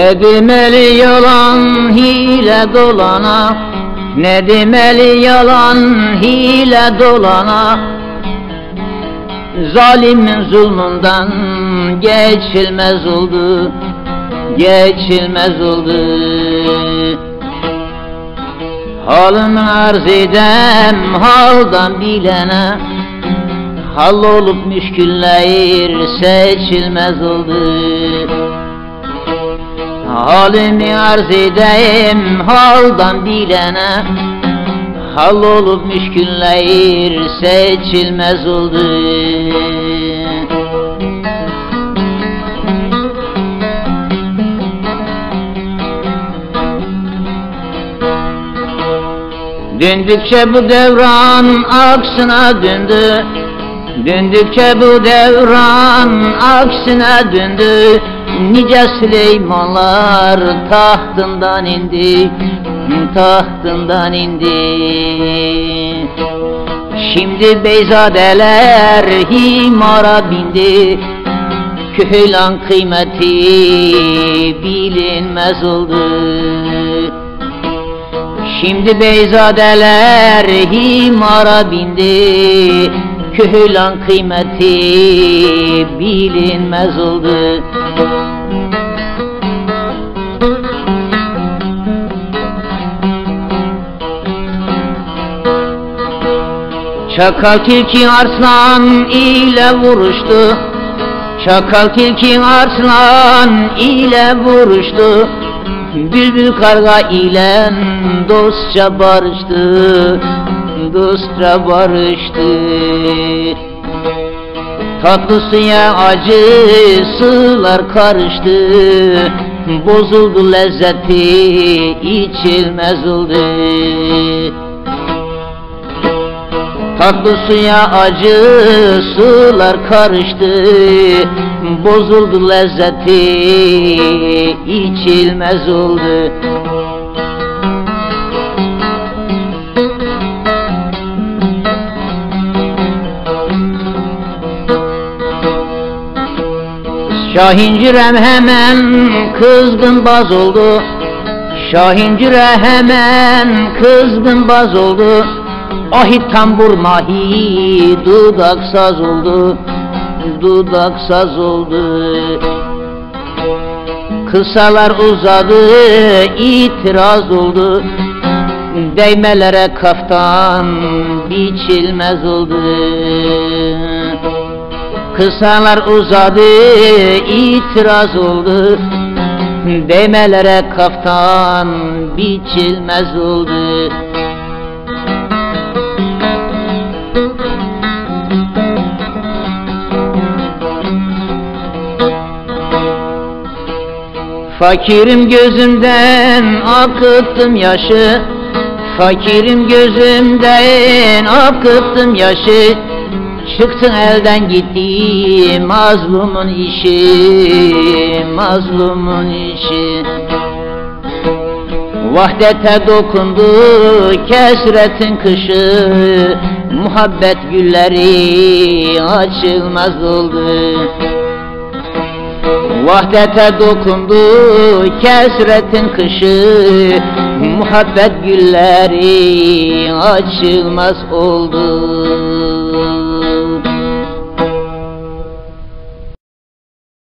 Ne demeli yalan hile dolana, ne demeli yalan hile dolana, zalimin zulmünden geçilmez oldu, geçilmez oldu. Halımı arz edem haldan bilene, hal olup müşküller seçilmez oldu. Halimi arz edeyim haldan bilene, hal olup müşküller seçilmez oldu. Döndükçe bu devran aksına döndü, döndükçe bu devran aksine döndü. Nice Süleymanlar tahtından indi, tahtından indi. Şimdi beyzadeler himara bindi, Küheylan kıymeti bilinmez oldu. Şimdi beyzadeler himara bindi, Küheylan kıymeti bilinmez oldu. Çakal tilki arslan ile vuruştu, çakal tilki arslan ile vuruştu. Bülbül karga ile dostça barıştı, dostça barıştı. Tatlı suya acı sular karıştı, bozuldu lezzeti içilmez oldu. Tatlı suya acı sular karıştı, bozuldu lezzeti içilmez oldu. Şahincirem hemen kızgın baz oldu, Şahincire hemen kızgın baz oldu. Ahi tambur mahi dudak saz oldu, dudak saz oldu. Kısalar uzadı itiraz oldu, değmelere kaftan biçilmez oldu. Kısalar uzadı itiraz oldu, değmelere kaftan biçilmez oldu. Fakirim gözümden akıttım yaşı, fakirim gözümden akıttım yaşı. Çıktın elden gitti mazlumun işi, mazlumun işi. Vahdete dokundu kesretin kışı, muhabbet gülleri açılmaz oldu. Vahdete dokundu kesretin kışı, muhabbet gülleri açılmaz oldu.